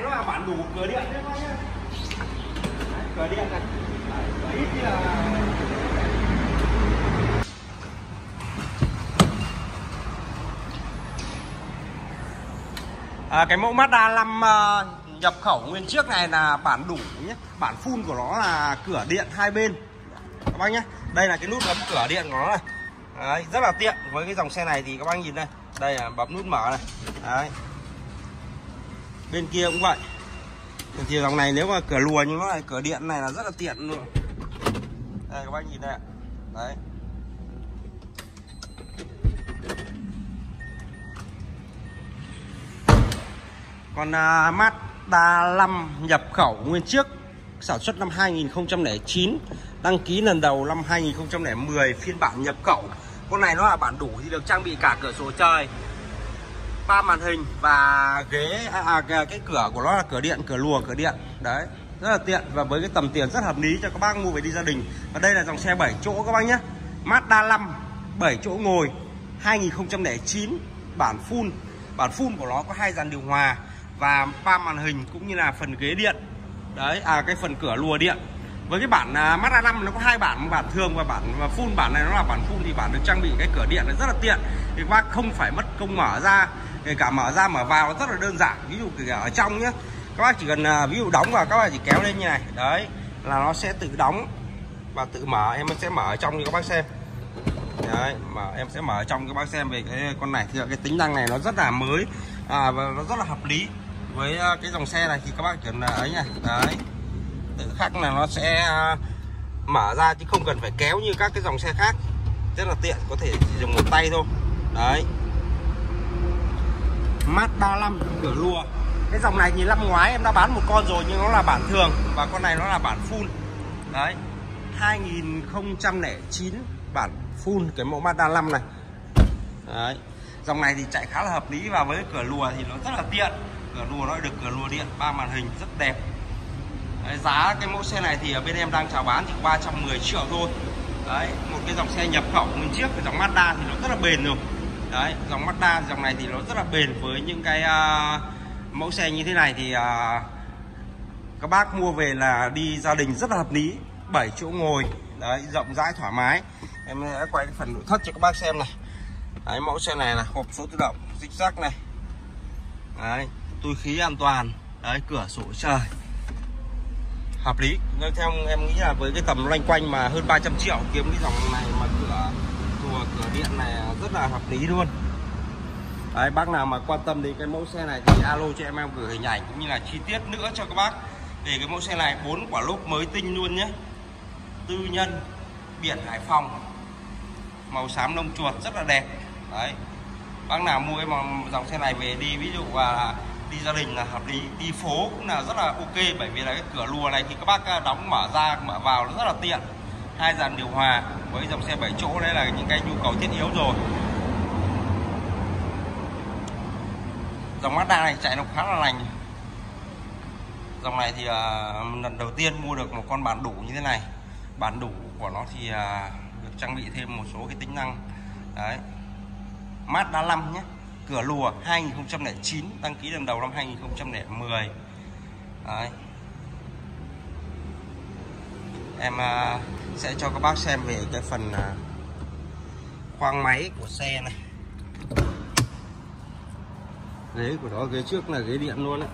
nó là bản đủ cửa điện đấy các bác nhá. Cửa điện này. Đấy, ít là cái mẫu Mazda 5 nhập khẩu nguyên chiếc này là bản đủ nhé. Bản full của nó là cửa điện hai bên các bác nhé. Đây là cái nút bấm cửa điện của nó này. Đấy, rất là tiện. Với cái dòng xe này thì các bác nhìn đây. Đây là bấm nút mở này. Đấy. Bên kia cũng vậy. Thì dòng này nếu mà cửa lùa như nó này, cửa điện này là rất là tiện luôn. Đây các bác nhìn đây ạ. Đấy. Còn Mazda 5 nhập khẩu nguyên chiếc, sản xuất năm 2009, đăng ký lần đầu năm 2010, phiên bản nhập khẩu. Con này nó là bản đủ thì được trang bị cả cửa sổ trời, 3 màn hình và ghế, cái cửa của nó là cửa điện, cửa lùa, cửa điện. Đấy, rất là tiện và với cái tầm tiền rất hợp lý cho các bác mua về đi gia đình. Và đây là dòng xe 7 chỗ các bác nhé. Mazda 5 7 chỗ ngồi 2009, bản full. Bản full của nó có 2 dàn điều hòa và 3 màn hình cũng như là phần ghế điện. Đấy, cái phần cửa lùa điện. Với cái bản Mazda 5 nó có 2 bản, bản thường và bản full. Bản này nó là bản full thì bản được trang bị cái cửa điện là rất là tiện. Thì các bác không phải mất công mở ra, kể cả mở ra mở vào nó rất là đơn giản. Ví dụ kể cả ở trong nhé, các bác chỉ cần ví dụ đóng vào, các bác chỉ kéo lên như này. Đấy, là nó sẽ tự đóng và tự mở. Em sẽ mở ở trong cho các bác xem. Đấy, mà em sẽ mở ở trong cho các bác xem về cái con này. Thì cái tính năng này nó rất là mới và nó rất là hợp lý. Với cái dòng xe này thì các bác chỉ cần ấy này. Đấy, tự khắc là nó sẽ mở ra chứ không cần phải kéo như các cái dòng xe khác. Rất là tiện, có thể dùng một tay thôi. Đấy, Mazda 5 cửa lùa. Cái dòng này thì năm ngoái em đã bán một con rồi nhưng nó là bản thường và con này nó là bản full. Đấy, 2009 bản full cái mẫu Mazda 5 này. Đấy, dòng này thì chạy khá là hợp lý và với cửa lùa thì nó rất là tiện. Cửa lùa nó được cửa lùa điện, 3 màn hình rất đẹp. Đấy, giá cái mẫu xe này thì ở bên em đang chào bán chỉ 310 triệu thôi. Đấy, một cái dòng xe nhập khẩu nguyên chiếc, cái dòng Mazda thì nó rất là bền rồi. Đấy, dòng Mazda dòng này thì nó rất là bền. Với những cái mẫu xe như thế này thì các bác mua về là đi gia đình rất là hợp lý. 7 chỗ ngồi, đấy, rộng rãi thoải mái. Em sẽ quay cái phần nội thất cho các bác xem này. Đấy, mẫu xe này là hộp số tự động, xích rắc này. Đấy, túi khí an toàn. Đấy, cửa sổ trời hợp lý. Theo em nghĩ là với cái tầm loanh quanh mà hơn 300 triệu kiếm cái dòng này mà cửa điện này rất là hợp lý luôn. Đấy, bác nào mà quan tâm đến cái mẫu xe này thì alo cho em gửi hình ảnh cũng như là chi tiết nữa cho các bác về cái mẫu xe này. 4 quả lốp mới tinh luôn nhé, tư nhân, biển Hải Phòng, màu xám lông chuột rất là đẹp. Đấy, bác nào mua cái dòng xe này về đi, ví dụ đi gia đình là hợp lý, đi phố cũng là rất là ok. Bởi vì là cái cửa lùa này thì các bác đóng mở ra mở vào nó rất là tiện. 2 dàn điều hòa với dòng xe 7 chỗ, đấy là những cái nhu cầu thiết yếu rồi. Dòng Mazda này chạy nó khá là lành. Dòng này thì lần đầu tiên mua được một con bản đủ như thế này. Bản đủ của nó thì được trang bị thêm một số cái tính năng. Đấy, Mazda 5 nhé, cửa lùa 2009, đăng ký lần đầu năm 2010. Đấy, em sẽ cho các bác xem về cái phần khoang máy của xe này. Ghế của nó, ghế trước là ghế điện luôn đấy.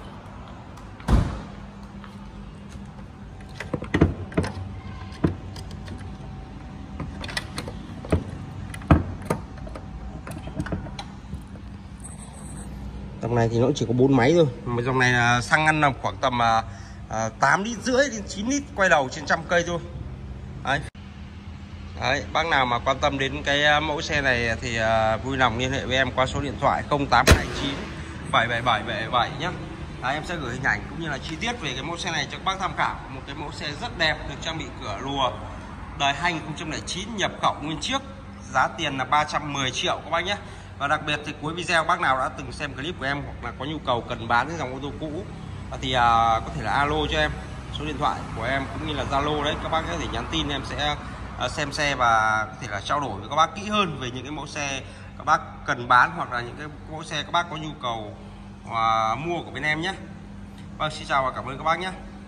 Dòng này thì nó chỉ có 4 máy thôi. Mà dòng này là xăng ăn là khoảng tầm 8,5 lít đến 9 lít quay đầu trên 100 cây thôi. Đấy. Đấy, bác nào mà quan tâm đến cái mẫu xe này thì vui lòng liên hệ với em qua số điện thoại 0829 777 777 nhé. Đấy, em sẽ gửi hình ảnh cũng như là chi tiết về cái mẫu xe này cho các bác tham khảo. Một cái mẫu xe rất đẹp, được trang bị cửa lùa, đời 2009, nhập khẩu nguyên chiếc, giá tiền là 310 triệu các bác nhé. Và đặc biệt thì cuối video bác nào đã từng xem clip của em hoặc là có nhu cầu cần bán cái dòng ô tô cũ thì có thể là alo cho em, số điện thoại của em cũng như là Zalo đấy, các bác có thể nhắn tin, em sẽ xem xe và có thể là trao đổi với các bác kỹ hơn về những cái mẫu xe các bác cần bán hoặc là những cái mẫu xe các bác có nhu cầu mua của bên em nhé. Vâng, xin chào và cảm ơn các bác nhé.